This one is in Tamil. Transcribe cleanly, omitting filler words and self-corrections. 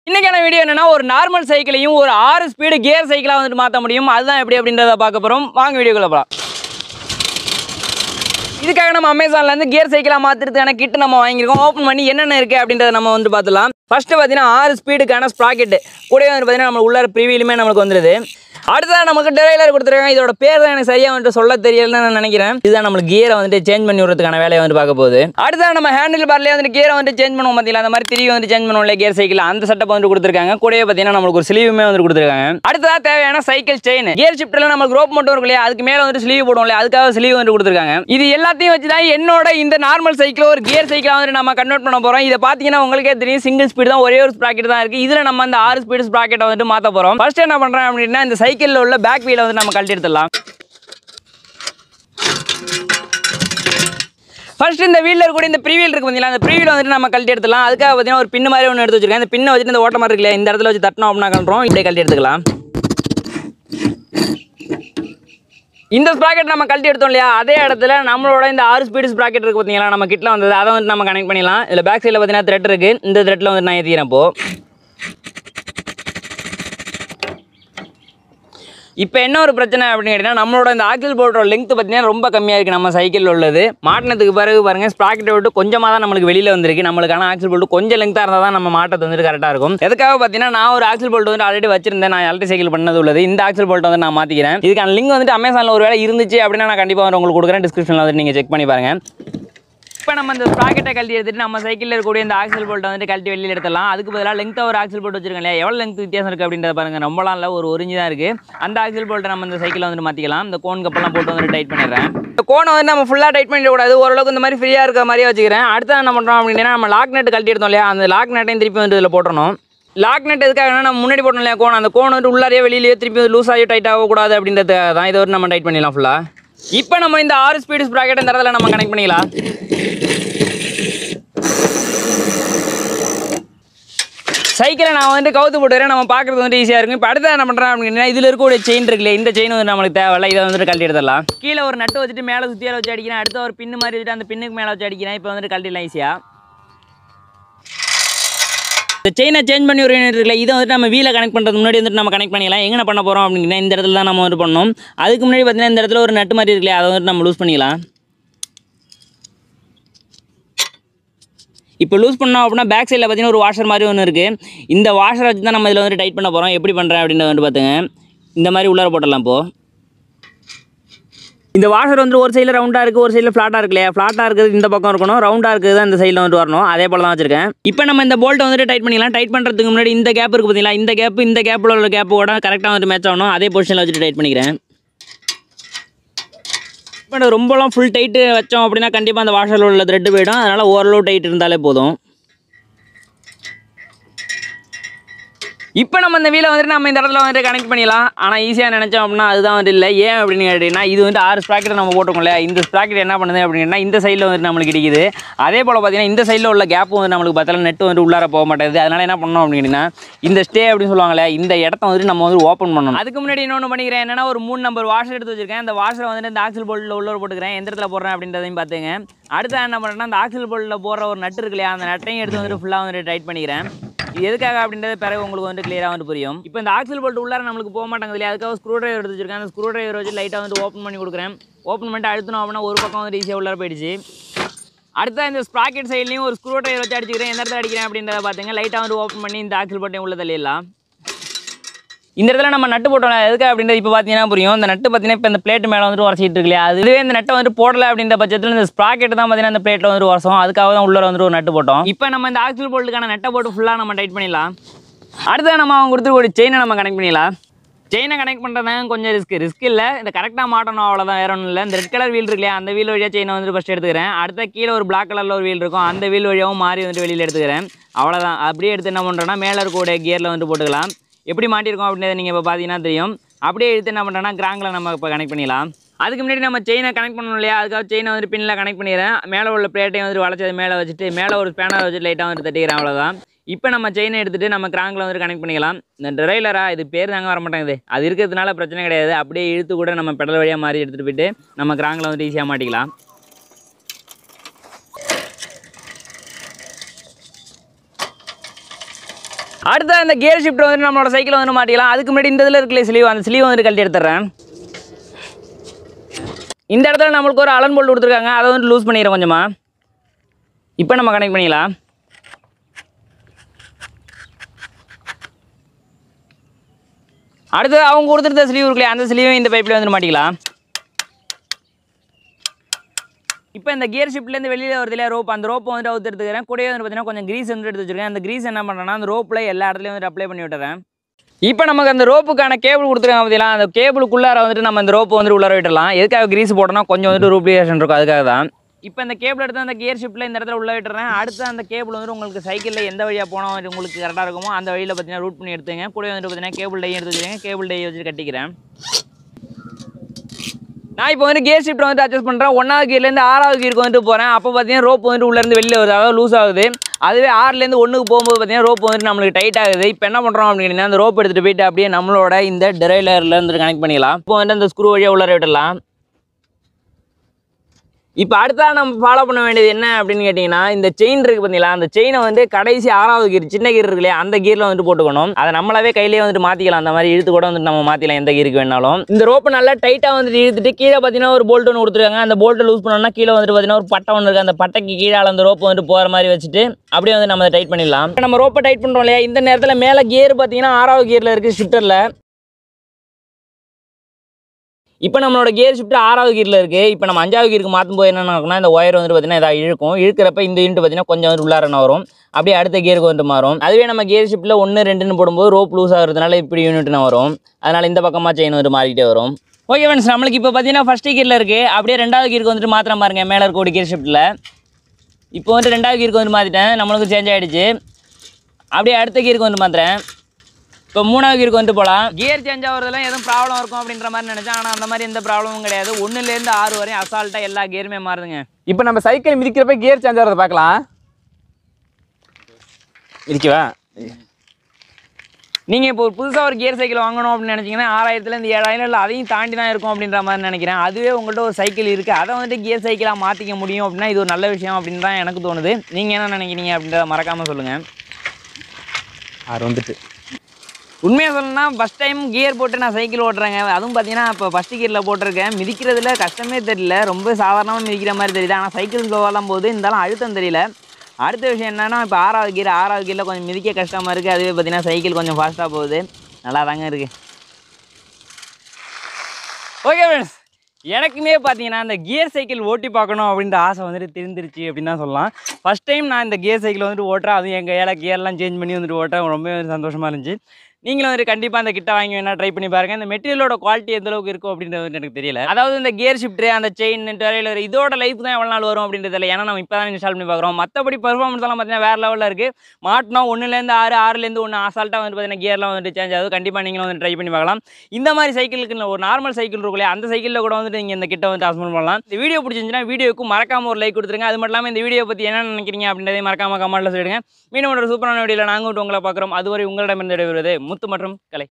இன்னைக்கான வீடியோ என்னன்னா ஒரு நார்மல் சைக்கிளையும் ஒரு 6 ஸ்பீடு கியர் சைக்கிளா வந்துட்டு மாற்ற முடியும். அதுதான் எப்படி அப்படின்றத பார்க்க போறோம். வாங்க வீடியோக்குள்ள போலாம். இதுக்காக நம்ம அமேசான்ல இருந்து கியர் சைக்கிளா மாத்துறதுக்கான கிட் நம்ம வாங்கியிருக்கோம். ஓப்பன் பண்ணி என்னென்ன இருக்கு அப்படின்றத நம்ம வந்து பார்த்துலாம். ஃபர்ஸ்ட் பார்த்தீங்கன்னா 6 ஸ்பீடுக்கான ஸ்ப்ராக்கெட் கூடவே வந்து பார்த்தீங்கன்னா நம்ம உள்ளார ப்ரீவியலுமே நமக்கு வந்துருது. அடுத்ததான் நமக்கு டெரைலர் கொடுத்துருக்காங்க. இதோட பேர் தான் எனக்கு சரியா வந்துட்டு சொல்ல தெரியலன்னு நான் நினைக்கிறேன். இதுதான் நம்மளுக்கு கியரை வந்துட்டு சேஞ்ச் பண்ணி விடுறதுக்கான வேலையை வந்து பார்க்க போகுது. அடுத்ததான் நம்ம ஹேண்டில் பார்லேயே வந்துட்டு கியரை வந்து சேஞ்ச் பண்ணுவோம் பார்த்தீங்களா, அந்த மாதிரி திரும்பி வந்து சேஞ்ச் பண்ணுவோம்ல கியர் சைக்கிள், அந்த செட்டப் வந்து கொடுத்துருக்காங்க. கூடவே பார்த்தீங்கன்னா நம்மளுக்கு ஒரு ஸ்லீவுமே வந்து கொடுத்துருக்காங்க. அடுத்ததா தேவையான சைக்கிள் செயின், கியர் ஷிஃப்ட்ல நமக்கு ரோப் மட்டும் இருக்கு இல்லையா, அதுக்கு மேல வந்து ஸ்லீவ் போடுவோம் இல்லையா, அதுக்காக ஸ்லீவ் வந்து கொடுத்துருக்காங்க. இது எல்லாத்தையும் வச்சு தான் என்னோட இந்த நார்மல் சைக்கிள் ஒரு கியர் சைக்கிளா வந்து நம்ம கன்வெர்ட் பண்ண போறோம். இதை பார்த்தீங்கன்னா உங்களுக்கே தெரியும், சிங்கிள் ஸ்பீட் தான், ஒரே ஒரு ஸ்ப்ராக்கெட் தான் இருக்கு. இதுல நம்ம அந்த 6 ஸ்பீடு ஸ்ப்ராக்கெட்டை வந்து மாற்ற போறோம். ஃபர்ஸ்ட் என்ன பண்றேன் அப்படின்னா, இந்த சைக்கிள்ல உள்ள பேக் வீலை வந்து நம்ம கழட்டி எடுத்துடலாம். ஃபர்ஸ்ட் இந்த வீல்ல இருக்க இந்த ப்ரீ வீல் இருக்கு பாத்தீங்களா, அந்த ப்ரீ வீல் வந்துட்டு நம்ம கழட்டி எடுத்துடலாம். அதுக்காக பார்த்தீங்கன்னா ஒரு பின் மாதிரி ஒன்று எடுத்து வச்சிருக்கேன். இந்த பின்னை வச்சுட்டு இந்த ஓட்ட மாதிரி இருக்குல்ல, இந்த இடத்துல வச்சு தட்டணும் அப்படின்னா கழட்டுறோம். இப்படியே கழட்டி எடுத்துக்கலாம். இந்த ஸ்ப்ராக்கெட் நம்ம கழட்டி எடுத்தோம் இல்லையா, அதே இடத்துல நம்மளோட இந்த 6 ஸ்பீடு ஸ்ப்ராக்கெட் இருக்கு பார்த்தீங்களா, நம்ம கிட்ல வந்தது, அதை வந்து நம்ம கனெக்ட் பண்ணிடலாம். இதில் பேக் சைடில் பார்த்தீங்கன்னா த்ரெட் இருக்கு. இந்த த்ரெட்ல வந்து நான் ஏற்றிக்கிறேன். இப்போ என்ன ஒரு பிரச்சனை அப்படின்னு கேட்டிங்கன்னா, நம்மளோட இந்த ஆக்சில் போல்ட்டோட லெங்த் பார்த்தீங்கன்னா ரொம்ப கம்மியாக இருக்குது. நம்ம சைக்கிள் உள்ளது மாட்டினதுக்கு பிறகு பாருங்கள், ஸ்ப்ராக்கெட்டை விட்டு கொஞ்சமாக தான் நம்மளுக்கு வெளியில் வந்திருக்கு. நம்மளுக்கான ஆக்சில் போல்ட் கொஞ்சம் லெங்த்தாக இருந்தால் தான் நம்ம மாட்டது வந்துட்டு கரெக்டாக இருக்கும். எதுக்காக பார்த்தீங்கன்னா, நான் ஒரு ஆக்சில் போல்ட் வந்து ஆல்ரெடி வச்சிருந்தேன். நான் எலக்ட்ரிக் சைக்கிள் பண்ணது உள்ளது. இந்த ஆக்சில் போல்ட் வந்து நான் மாற்றிக்கிறேன். இதுக்கான லிங்க் வந்துட்டு அமேசானில் ஒரு வேலை இருந்துச்சு அப்படின்னா நான் கண்டிப்பாக வந்து உங்களுக்கு கொடுக்குறேன். டிஸ்கிரிப்ஷனில் வந்து நீங்கள் செக் பண்ணி பாருங்கள். இப்போ நம்ம இந்த ஸ்ப்ராக்கெட்டை கழட்டி எடுத்துட்டு நம்ம சைக்கிளில் இருக்கக்கூடிய இந்த ஆக்சில் போல்ட்டை வந்து கழட்டி வெளியில் எடுத்துடலாம். அதுக்கு பதிலாக லெங்த்தாக ஒரு ஆக்சில் போல்ட் வச்சிருக்கேன் இல்லையா, எவ்வளோ லெங்த் வித்தியாசம் இருக்குது அப்படின்றத பாருங்கள். ரொம்பலாம் இல்லை, ஒரு இன்ச்சு தான் இருக்குது. அந்த ஆக்சில் போல்ட்டை நம்ம இந்த சைக்கிளில் வந்து மாற்றிக்கலாம். இந்த கோன் கப்பெல்லாம் போட்டு வந்து டைட் பண்ணிடுறேன். இந்த கோனை வந்து நம்ம ஃபுல்லாக டைட் பண்ணிடக்கூடாது, ஓரளவுக்கு இந்த மாதிரி ஃப்ரீயாக இருக்க மாதிரியே வச்சுக்கிறேன். அடுத்து என்ன பண்ணுறோம் அப்படின்னா, நம்ம லாக் நெட் கழட்டி எடுத்தோம் இல்லையா, அந்த லாக் நெட்டையும் திருப்பி வந்து இதில் போட்டணும். லாக் நெட் எதுக்காகனா, நம்ம முன்னாடி போட்டோம் இல்லையா கோன், அந்த கோன் வந்து உள்ளாரையே வெளியிலேயே திருப்பி லூஸ் ஆகி டைட் ஆகக்கூடாது அப்படின்றதுக்காக தான் இதை வந்து நம்ம டைட் பண்ணிடலாம் ஃபுல்லாக. இப்போ நம்ம இந்த 6 ஸ்பீடு ஸ்ப்ராக்கெட் இந்த இடத்துல நம்ம கனெக்ட் பண்ணிக்கலாம். சைக்கிளை நான் வந்து கவுத்து போட்டுறேன், நம்ம பார்க்குறது வந்து ஈஸியாக இருக்கும். இப்போ அடுத்த என்ன பண்ணுறேன் அப்படின்னா, இதில் இருக்கக்கூடிய செயின் இருக்குல்ல, இந்த செயின் வந்து நம்மளுக்கு தேவையில்லை. இதை வந்துட்டு கழட்டி எடுத்துடலாம். கீழே ஒரு நட்டு வச்சுட்டு மேலே சுற்றியால் வச்சு அடிக்கிறேன். அடுத்த ஒரு பின்னு மாதிரி வச்சுட்டு அந்த பின்னுக்கு மேலே வச்சு அடிக்கிறேன். இப்போ வந்துட்டு கழட்டிடலாம் ஈஸியாக. இந்த செயினை சேஞ்ச் பண்ணி ஒரு யூனிட் இருக்குல்ல, இதை வந்துட்டு நம்ம வீலை கனெக்ட் பண்ணுறது முன்னாடி வந்துட்டு நம்ம கனெக்ட் பண்ணிக்கலாம். எங்கே பண்ண போகிறோம் அப்படின்னா, இந்த இடத்துல தான் நம்ம வந்து பண்ணணும். அதுக்கு முன்னாடி பார்த்தீங்கன்னா இந்த இடத்துல ஒரு நட்டு மாதிரி இருக்குல்ல, அதை வந்துட்டு நம்ம லூஸ் பண்ணிக்கலாம். இப்போ லூஸ் பண்ணோம் அப்படின்னா பேக் சைடில் பார்த்தீங்கன்னா ஒரு வாஷர் மாதிரி ஒன்று இருக்குது. இந்த வாஷரை வச்சு தான் நம்ம இதில் வந்து டைட் பண்ண போகிறோம். எப்படி பண்ணுறேன் அப்படின்னு வந்து பார்த்துங்க. இந்த மாதிரி உள்ளார போட்டலாம். இப்போது இந்த வாஷர் வந்து ஒரு சைடில் ரவுண்டாக இருக்குது, ஒரு சைடில் ஃப்ளாட்டாக இருக்கு இல்லையா, ஃப்ளாட்டாக இருக்குது இந்த பக்கம் இருக்கணும், ரவுண்டாக இருக்குது தான் இந்த சைடில் வந்து வரணும். அதே போல் தான் வச்சிருக்கேன். இப்போ நம்ம இந்த போல்ட்டை வந்துட்டு டைட் பண்ணிக்கலாம். டைட் பண்ணுறதுக்கு முன்னாடி இந்த கேப் இருக்குது பார்த்தீங்களா, இந்த கேப்பில் உள்ள கேப்போட கரெக்டாக வந்து மேட்ச் ஆகணும். அதே பொசிஷனில் வச்சுட்டு டைட் பண்ணிக்கிறேன். இப்போ ரொம்பலாம் ஃபுல் டைட்டு வச்சோம் அப்படின்னா கண்டிப்பாக அந்த வாஷரில் உள்ள த்ரெட்டு போய்டும். அதனால் ஓரளவு டைட் இருந்தாலே போதும். இப்போ நம்ம இந்த வீலை வந்துட்டு நம்ம இந்த இடத்துல வந்துட்டு கனெக்ட் பண்ணிடலாம். ஆனால் ஈஸியாக நினச்சோம் அப்படின்னா அதுதான் வந்துட்டு இல்லை. ஏன் அப்படின்னு கேட்டிங்கன்னா, இது வந்து 6 ஸ்ப்ராக்கெட் நம்ம போட்டுக்கோம் இல்லையா, இந்த ஸ்ப்ராக்கெட் என்ன பண்ணுது அப்படின்னா இந்த சைடில் வந்துட்டு நம்மளுக்கு கிடைக்குது. அதே போல் பார்த்தீங்கன்னா இந்த சைடில் உள்ள கேப்பும் வந்து நம்மளுக்கு பார்த்தா நெட்டு வந்து உள்ளார போக மாட்டேது. அதனால் என்ன பண்ணணும் அப்படின்னா, இந்த ஸ்டே அப்படின்னு சொல்லுவாங்களே, இந்த இடத்த வந்துட்டு நம்ம வந்து ஓப்பன் பண்ணணும். அதுக்கு முன்னாடி இன்னொன்று பண்ணிக்கிறேன். என்னன்னா, ஒரு 3 நம்பர் வாஷர் எடுத்து வச்சிருக்கேன். அந்த வாஷரை வந்துட்டு இந்த ஆக்சில் போல்ட்டில் உள்ளே போட்டுக்கிறேன். எந்த இடத்துல போடுறேன் அப்படின்றதையும் பார்த்துங்க. அடுத்து என்ன பண்ணுறேன்னா, அந்த ஆக்சில் போல்ட்டில் போடுற ஒரு நட்டு இருக்கு இல்லையா, அந்த நட்டையும் எடுத்து வந்துட்டு ஃபுல்லாக வந்துட்டு டைட் பண்ணிக்கிறேன். இது எதுக்காக அப்படின்றது பிறகு உங்களுக்கு வந்து கிளியராக வந்து புரியும். இப்போ இந்த ஆக்சில் போல்ட் உள்ளார நம்மளுக்கு போக மாட்டாங்க இல்லையா, அதுக்காக ஸ்க்ரூ டிரைவர் எடுத்து வச்சிருக்கேன். அந்த ஸ்க்ரூ டிரைவர் வச்சு லைட்டாக வந்து ஓப்பன் பண்ணி கொடுக்குறேன். ஓப்பன் பண்ணிட்டு அழுத்தணும் அப்படின்னா ஒரு பக்கம் வந்து ஈஸியாக உள்ளார போயிடுச்சு. அடுத்த இந்த ஸ்ப்ராக்கெட் சைட்லையும் ஒரு ஸ்க்ரூ டிரைவர் வச்சு அடிச்சுக்கிறேன். எந்த இடத்துல அடிக்கிறேன் அப்படின்றத பார்த்துங்க. லைட்டாக வந்து ஓப்பன் பண்ணி இந்த ஆக்சில் போல்ட்டையும் உள்ள தள்ளிடலாம். இந்த இடத்துல நம்ம நட்டு போட்டோம் எதுக்கு அப்படின்றது இப்போ பார்த்தீங்கன்னா புரியும். இந்த நட்டு பார்த்தீங்கன்னா இப்போ இந்த பிளேட் மேலே வந்துட்டு உரசிட்டு இருக்கு இல்லையா, அதுவே இந்த நட்டை வந்துட்டு போடலை அப்படின்ற பட்சத்தில் இந்த ஸ்ப்ராக்கெட் தான் பார்த்தீங்கன்னா இந்த பிளேட்டில் வந்துட்டு உரசம். அதுக்காக தான் உள்ளே வந்துட்டு ஒரு நட்டு போட்டோம். இப்போ நம்ம இந்த ஆக்சில் போல்ட்டுக்கான நட்டை போட்டு ஃபுல்லாக நம்ம டைட் பண்ணிடலாம். அடுத்து நம்ம அவங்க கொடுத்துட்டு ஒரு செயினை நம்ம கனெக்ட் பண்ணிடலாம். செயினை கனெக்ட் பண்ணுறது கொஞ்சம் ரிஸ்க் இல்லை, இந்த கரெக்டாக மாட்டணும் அவ்வளோதான், வேற ஒன்றும் இல்லை. இந்த ரெட் கலர் வீல் இருக்கு இல்லையா, அந்த வீல் வழியாக செயினை வந்துட்டு ஃபஸ்ட் எடுத்துக்கிறேன். அடுத்த கீழே ஒரு பிளாக் கலரில் ஒரு வீல் இருக்கும், அந்த வீல் வழியாகவும் மாறி வந்துட்டு வெளியில் எடுத்துக்கிறேன். அவ்வளோதான். அப்படியே எடுத்து என்ன பண்ணுறேன்னா, மேலே இருக்கக்கூடிய கியரில் வந்துட்டு போட்டுக்கலாம். எப்படி மாட்டியிருக்கோம் அப்படின்றத நீங்கள் இப்போ பார்த்தீங்கன்னா தெரியும். அப்படியே எடுத்து என்ன பண்ணுறேன்னா கிராங்கில் நம்ம இப்போ கனெக்ட் பண்ணிடலாம். அதுக்கு முன்னாடி நம்ம செயினை கனெக்ட் பண்ணணும் இல்லையா, அதுக்காக செயினை வந்து பின்னில் கனெக்ட் பண்ணிடுறேன். மேலே உள்ள பிளேட்டையும் வந்து வளைச்சது மேலே வச்சுட்டு மேலே ஒரு ஸ்பேனர் வச்சுட்டு லைட்டாக வந்து தட்டிக்கிறேன். அவ்வளோதான். இப்போ நம்ம செயினை எடுத்துகிட்டு நம்ம கிராங்கில் வந்து கனெக்ட் பண்ணிக்கலாம். இந்த டெரைலராக இது பேர் தாங்க வர மாட்டேங்குது, அது இருக்கிறதுனால பிரச்சனை கிடையாது. அப்படியே இழுத்து கூட நம்ம பெடல் வழியாக மாறி எடுத்துகிட்டு போயிட்டு நம்ம கிராங்கில் வந்து ஈஸியாக மாட்டிக்கலாம். அடுத்த இந்த கியர் ஷிஃப்ட் வந்து நம்மளோட சைக்கிள் வந்து மாட்டிக்கலாம். அதுக்கு முன்னாடி இந்த இதில் இருக்கல ஸ்லீவ், அந்த ஸ்லீவ் வந்து கழட்டி எடுத்துறேன். இந்த இடத்துல நம்மளுக்கு ஒரு அலன் போல்ட் கொடுத்துருக்காங்க, அதை வந்து லூஸ் பண்ணிடுறோம் கொஞ்சமாக. இப்போ நம்ம கனெக்ட் பண்ணிக்கலாம். அடுத்து அவங்க கொடுத்துருந்த ஸ்லீவ் இருக்குல்லையே, அந்த ஸ்லீவை இந்த பைப்பில் வந்து மாட்டிக்கலாம். இப்போ இந்த கியர் ஷிஃப்ட்லேருந்து வெளியில் வருது இல்லையா ரோப், அந்த ரோப்பை வந்து அவுத்து எடுத்துக்கிறேன். கூடவே வந்து பார்த்தீங்கன்னா கொஞ்சம் கிரீஸ் வந்து எடுத்து வச்சுருக்கேன். அந்த கிரீஸ் என்ன பண்ணுறேன்னா அந்த ரோப்பில் எல்லா இடத்துலையும் வந்து அப்ளை பண்ணி விட்டுறேன். இப்போ நமக்கு அந்த ரோப்புக்கான கேபிள் கொடுத்துருக்காங்க பார்த்தீங்களா, அந்த கேபிளுக்குள்ளார வந்துட்டு நம்ம அந்த ரோப்பை வந்து உள்ளார விட்டுடலாம். எதுக்காக கிரீஸ் போட்டோம்னா கொஞ்சம் வந்துட்டு ரூப்ளிகேஷன் இருக்கும், அதுக்காக தான். இப்போ இந்த கேபிள் எடுத்து அந்த கியர் ஷிஃப்ட்டில் இந்த இடத்துல உள்ள விட்டுறேன். அடுத்து அந்த கேபிள் வந்து உங்களுக்கு சைக்கிளில் எந்த வழியாக போனால் உங்களுக்கு கரெக்டாக இருக்குமோ அந்த வழியில் பார்த்தீங்கன்னா ரூட் பண்ணி எடுத்துங்க. கூட வந்துட்டு பார்த்தீங்கன்னா கேபிள் டையும் எடுத்து வச்சுருங்க. கேபிள் டையை வச்சு கட்டிக்கிறேன். நான் இப்போ வந்து கியர் ஷிஃப்ட் வந்து அட்ஜஸ்ட் பண்ணுறேன். 1வது கியர்லேருந்து 6வது கியருக்கு வந்துட்டு போகிறேன். அப்போ பார்த்தீங்கன்னா ரோப் வந்துட்டு உள்ளேருந்து வெளியில் வருது, அதாவது லூஸ் ஆகுது. அதுவே 6லேருந்து 1க்கு போகும்போது பார்த்தீங்கன்னா ரோப் வந்துட்டு நம்மளுக்கு டைட் ஆகுது. இப்போ என்ன பண்ணுறோம் அப்படின்னா அந்த ரோப் எடுத்துகிட்டு போயிட்டு அப்படியே நம்மளோட இந்த டெரைலரில் இருந்து கனெக்ட் பண்ணிக்கலாம். இப்போ வந்து அந்த ஸ்க்ரூ வழியாக உள்ளார விடலாம். இப்போ அடுத்தா நம்ம ஃபாலோ பண்ண வேண்டியது என்ன அப்படின்னு கேட்டிங்கன்னா, இந்த செயின் இருக்குது பார்த்தீங்களா, அந்த செயினை வந்து கடைசி 6வது கியர், சின்ன கியர் இருக்கு இல்லையா, அந்த கியரில் வந்துட்டு போட்டுக்கணும். அதை நம்மளாவே கையிலேயே வந்துட்டு மாற்றிக்கலாம். அந்த மாதிரி இழுத்து கூட வந்துட்டு நம்ம மாற்றிக்கலாம் எந்த கியருக்கு வேணாலும். இந்த ரோப்பை நல்லா டைட்டாக வந்துட்டு இழுத்துட்டு கீழே பார்த்தீங்கன்னா ஒரு போல்ட் ஒன்று கொடுத்துருக்காங்க. அந்த போல்ட்டை லூஸ் பண்ணோம்னா கீழே வந்துட்டு பார்த்தீங்கன்னா ஒரு பட்டை ஒன்று இருக்குது. அந்த பட்டைக்கு கீழே அந்த ரோப்பை வந்துட்டு போகிற மாதிரி வச்சுட்டு அப்படியே வந்து நம்ம டைட் பண்ணிடலாம். நம்ம ரோப்பை டைட் பண்ணுறோம் இல்லையா, இந்த நேரத்தில் மேலே கியர் பார்த்தீங்கன்னா 6வது கியரில் இருக்குது ஷிஃப்டரில். இப்போ நம்மளோட கியர் ஷிஃப்ட் 6வது கியரில் இருக்குது. இப்போ நம்ம 5வது கியருக்கு மாற்றும் போது என்ன நடக்கும்னா இந்த ஒயர் வந்து பார்த்தீங்கன்னா இதாக இழுக்கும். இழுக்கிறப்ப இந்த யூனிட் பார்த்தீங்கன்னா கொஞ்சம் வந்து உள்ளாரன வரும். அப்படியே அடுத்த கியருக்கு வந்துட்டு மாறும். அதுவே நம்ம கியர் ஷிஃப்ட்டில் 1, 2ன்னு போடும்போது ரோப் லூஸ் ஆகிறதுனால இப்படி யூனிட்னா வரும். அதனால் இந்த பக்கமாக செயின் வந்து மாறிக்கிட்டே வரும். ஓகே ஃப்ரெண்ட்ஸ், நம்மளுக்கு இப்போ பார்த்தீங்கன்னா ஃபஸ்ட்டு கியரில் இருக்குது. அப்படியே 2வது கியருக்கு வந்துட்டு மாத்திரம் பாருங்கள் மேலே இருக்க ஒரு கியர் ஷிஃப்ட்டில். இப்போ வந்துட்டு 2வது கியருக்கு வந்து மாற்றிட்டேன், நம்மளுக்கு சேஞ்ச் ஆகிடுச்சு. அப்படியே அடுத்த கியருக்கு வந்து மாற்றுறேன். இப்போ 3வது கியருக்கு வந்துட்டு போகலாம். கியர் சேஞ்ச் ஆகிறதுலாம் எதுவும் ப்ராப்ளம் இருக்கும் அப்படின்ற மாதிரி நினச்சேன். ஆனால் அந்த மாதிரி எந்த ப்ராப்ளமும் கிடையாது. 1லேருந்து 6 வரையும் அசால்ட்டாக எல்லா கியருமே மாறுதுங்க. இப்போ நம்ம சைக்கிள் மிதிக்கிறப்ப கியர் சேஞ்ச் ஆகிறத பார்க்கலாம். மிதிக்கவா? நீங்கள் இப்போ புதுசாக ஒரு கியர் சைக்கிள் வாங்கணும் அப்படின்னு நினச்சிங்கன்னா 6000லேருந்து 7000 இல்லை அதையும் தாண்டி தான் இருக்கும் அப்படின்ற மாதிரி நினைக்கிறேன். அதுவே உங்கள்கிட்ட ஒரு சைக்கிள் இருக்குது, அதை வந்துட்டு கியர் சைக்கிளாக மாற்றிக்க முடியும் அப்படின்னா இது ஒரு நல்ல விஷயம் அப்படின்னு தான் எனக்கு தோணுது. நீங்கள் என்ன நினைக்கிறீங்க அப்படின்றத மறக்காமல் சொல்லுங்கள். வந்துட்டு உண்மையாக சொல்லணும்னா ஃபஸ்ட் டைம் கியர் போட்டு நான் சைக்கிள் ஓட்டுறேங்க. அதுவும் பார்த்தீங்கன்னா இப்போ ஃபஸ்ட்டு கியரில் போட்டிருக்கேன். மிதிக்கிறதுல கஷ்டமே தெரியல, ரொம்ப சாதாரணமாக மிதிக்கிற மாதிரி தெரியுது. ஆனால் சைக்கிள் ஸ்லோவெல்லாம் போது இருந்தாலும் அழுத்தம் தெரியல. அடுத்த விஷயம் என்னென்னா இப்போ 6வது கியரில் கொஞ்சம் மிதிக்க கஷ்டமாக இருக்குது. அதுவே பார்த்தீங்கன்னா சைக்கிள் கொஞ்சம் ஃபாஸ்ட்டாக போகுது, நல்லா தாங்க இருக்குது. ஓகே ஃப்ரெண்ட்ஸ், எனக்குமே பார்த்தீங்கன்னா இந்த கியர் சைக்கிள் ஓட்டி பார்க்கணும் அப்படின்ற ஆசை வந்துட்டு தெரிஞ்சிருச்சு அப்படின்னு தான் சொல்லலாம். ஃபஸ்ட் டைம் நான் இந்த கியர் சைக்கிள் வந்துட்டு ஓட்டுறேன், அதுவும் எங்கள் கையால் கியர்லாம் சேஞ்ச் பண்ணி வந்துட்டு ஓட்டுறேன். ரொம்ப சந்தோஷமாக இருந்துச்சு. நீங்களும் வந்து கண்டிப்பாக அந்த கிட்ட வாங்கி வேணால் ட்ரை பண்ணி பாருங்கள். இந்த மெட்டீரியலோட குவாலிட்டி எந்த அளவுக்கு இருக்கும் அப்படின்றது வந்து எனக்கு தெரியல. அதாவது இந்த கியர் ஷிஃப்ட், அந்த செயின், டெரைலர் இதோட லைஃப் தான் எவ்வளோ நாள் வரும் அப்படின்றது இல்லை. ஏன்னா நம்ம இப்போ தான் இன்ஸ்டால் பண்ணி பார்க்குறோம். மற்றபடி பர்ஃபார்மன்ஸ் எல்லாம் பார்த்தீங்கன்னா வேறு லெவலில் இருக்குது. மாட்டினா 1லேருந்து 6, 6லேருந்து 1 அசால்ட்டாக வந்து பார்த்தீங்கன்னா கியர்லாம் வந்துட்டு சேஞ்ச் ஆகுது. கண்டிப்பாக நீங்களும் வந்து ட்ரை பண்ணி பார்க்கலாம். இந்த மாதிரி சைக்கிளுக்கு ஒரு நார்மல் சைக்கிள் இருக்கும் இல்லையா, அந்த சைக்கிளில் கூட வந்துட்டு நீங்கள் இந்த கிட்ட வந்து அசம்பிள் பண்ணலாம். இந்த வீடியோ பிடிச்சிருந்துச்சுன்னா வீடியோக்கு மறக்காம ஒரு லைக் கொடுத்துருங்க. அது மட்டும் இல்லாமல் இந்த வீடியோ பற்றி என்ன நினைக்கிறீங்க அப்படின்றதை மறக்காம கமெண்ட்டில் சொல்லிடுங்க. மீண்டும் ஒரு சூப்பரான வீடியோவில் நாங்கள் உங்களை பார்க்குறோம். அதுவரை உங்களிடமிருந்து விடைபெறுவது முத்து மற்றும் கலை.